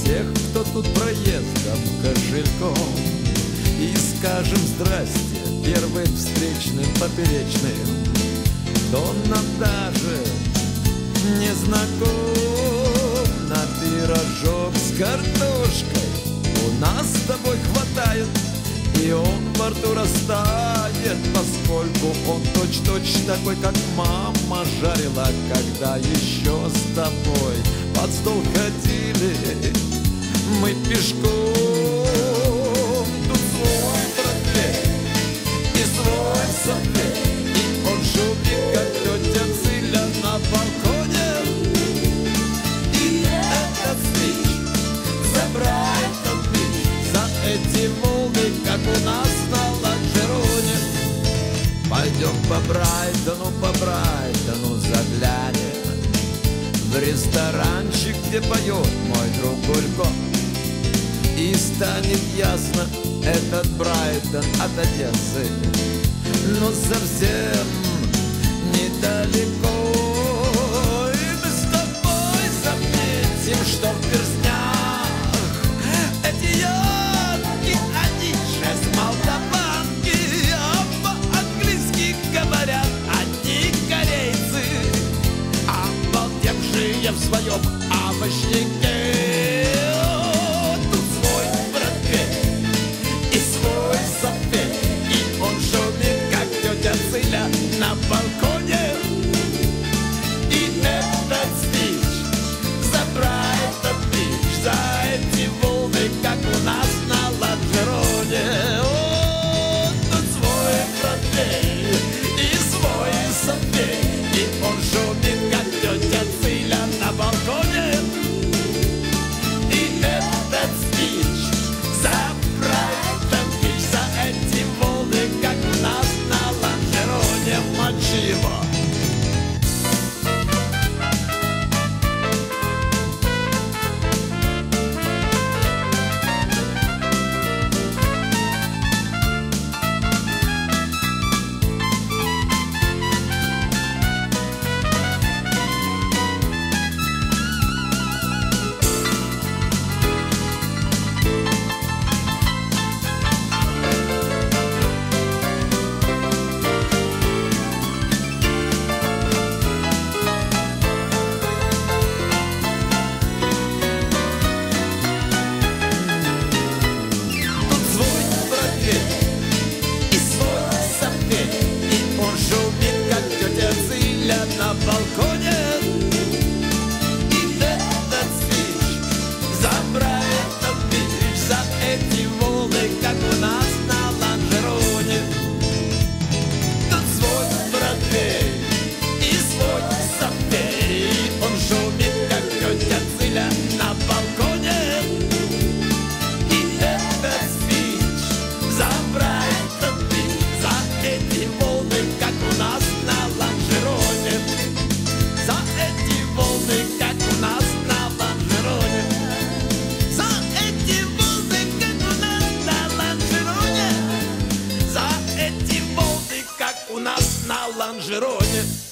тех, кто тут проездом кошельком. И скажем здрасте первым встречным поперечным, кто нам даже не знаком. На пирожок с картошкой у нас с тобой хватает, и он во рту растает, поскольку он точь-точь такой, как мама жарила, когда еще с тобой под стол ходили мы пешком. Тут свой портфель и свой сопель, и он шумит, как тетя Циля на балконе. И этот спич за Брайтон Бич, за эти волны, как у нас на Ланжероне. Пойдем по Брайтону заглянем в ресторанчик, где поет мой друг Гулько. И станет ясно, этот Брайтон от Одессы, но совсем недалеко. И мы с тобой заметим, что в перстнях эти янки, они же молдаванки, а по-английски говорят одни корейцы, обалдевшие в своем овощнике. Тут свой портфель и свой сопель, и он шумит, как тетя Циля на балконе. И этот спич за Брайтон Бич, за эти волны, как у нас на Ланжероне. О, тут свой портфель и свой сопель, и он шумит, как тетя Циля на балконе. И этот спич за Брайтон Бич, за эти волны, как у нас на Ланжероне. Мочи его! На балконе. И этот спич за Брайтон Бич, за эти волны, как у нас на Ланжероне. Тут свой портфель и свой сопель, и он шумит, как тетя Циля на балконе. И этот спич за Брайтон Бич, за эти волны, как у нас на Ланжероне. За эти волны, как у нас на Ланжероне. За эти волны, как у нас на Ланжероне. За эти волны, как у нас на Ланжероне.